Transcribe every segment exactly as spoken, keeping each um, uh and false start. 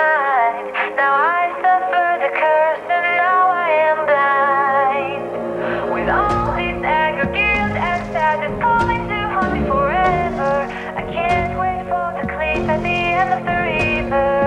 mind. Now I suffer the curse and now I am blind. With all this anger, guilt and sadness calling to haunt me forever, I can't wait for the cliff at the end of the river.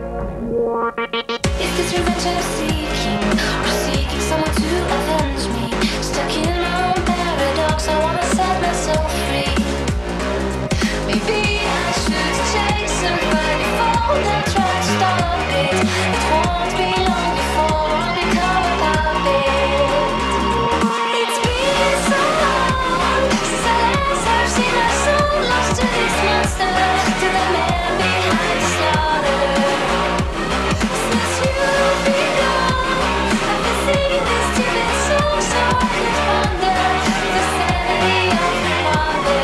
Is this revenge I'm seeking, or seeking someone to avenge me? Stuck in my own paradox, I wanna set myself free. Maybe I should chase somebody fall and try to stop it. It won't be long before I'll become a puppet. It's been so long since I last have seen my soul lost to this monster, to the man behind the slaughter. Since you've been gone, I've been singing this stupid song so I could ponder the sanity of the wonder.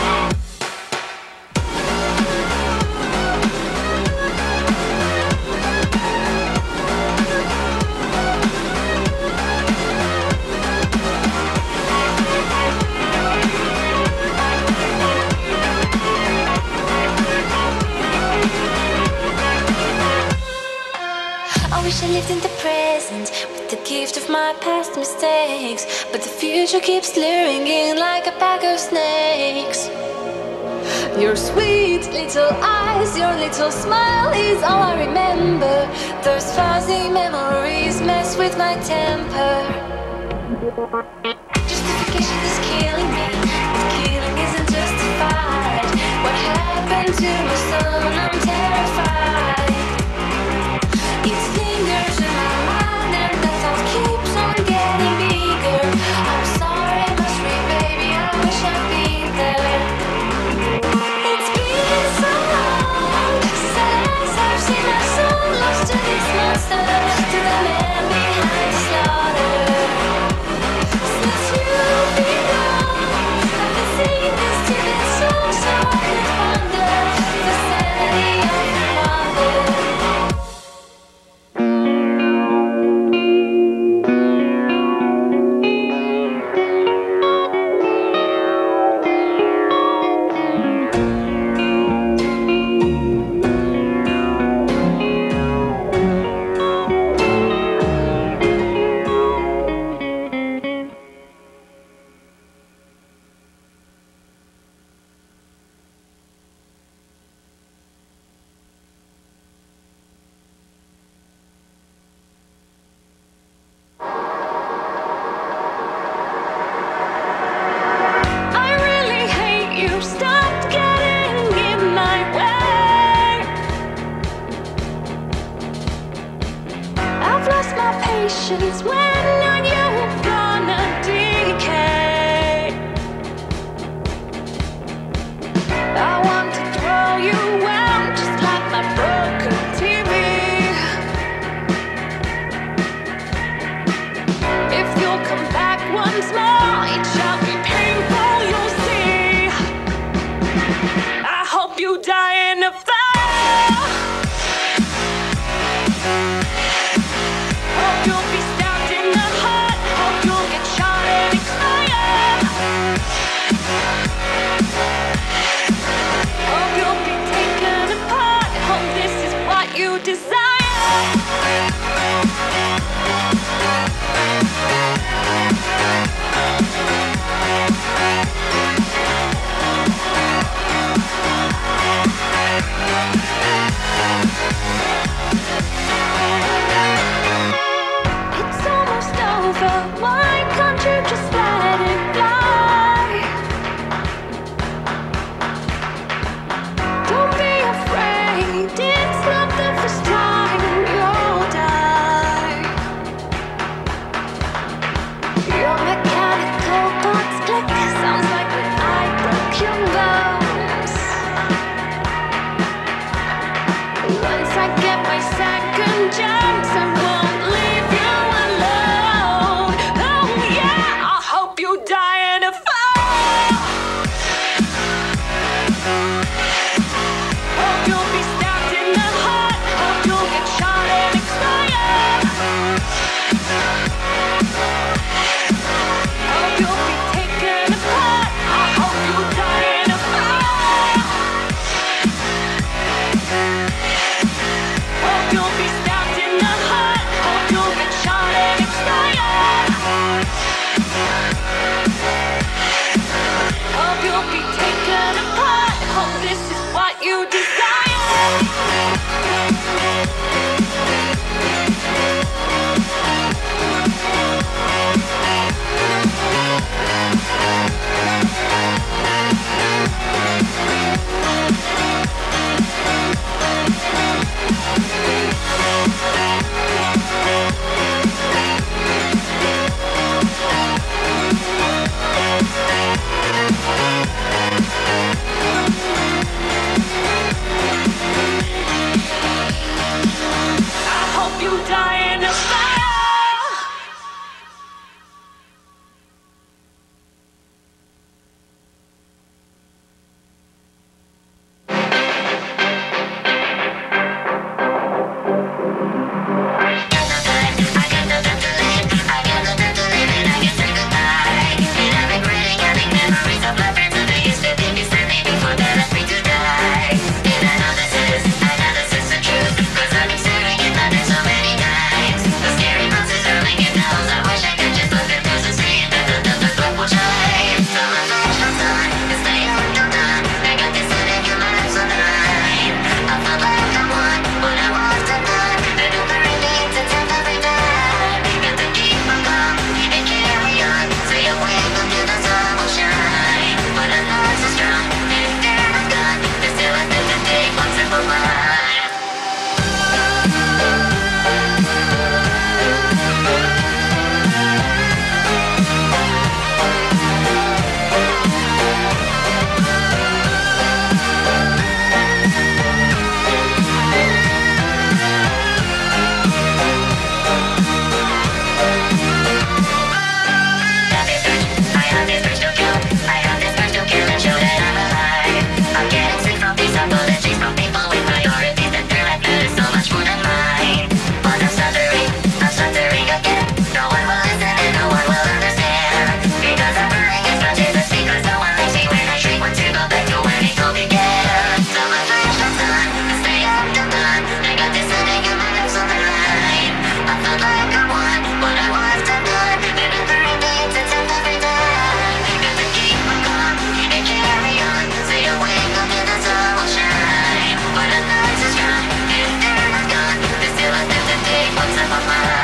I wish I lived in the present with the gift of my past mistakes, but the future keeps luring in like a pack of snakes. Your sweet little eyes, your little smile is all I remember. Those fuzzy memories mess with my temper. Justification is killing me, but killing isn't justified. What happened to my son? I'm terrified. It lingers in my mind and the thought keeps on getting bigger. I'm sorry, must be, baby, I wish I'd been there. It's been so long since I last have seen my soul lost to this monster, to the man behind the slaughter. Since you've been gone, I've been singing this stupid song so I could ponder the sanity of the wonder. When are you gonna decay? I want to throw you out just like my broken T V. If you'll come back once more, it shall be painful, you'll see. I hope you die in a fire. You desire. It's almost over. Why can't you just let it fly? Don't be afraid. It's not the first time you'll die. Your mechanical parts click. Sounds like when I broke your bones. Once I get my second chance, I won't leave you alone. Oh yeah, I hope you die in a fire. Hope you'll be stabbed in the heart. Hope you'll get shot and expire. Hope you'll be taken apart. I hope you die in a fire. Hope you'll be stabbed in the heart. Hope you'll get shot and expire. Hope you'll be taken apart. Hope this is what you desire. I hope you die in a fire. Once I'm on my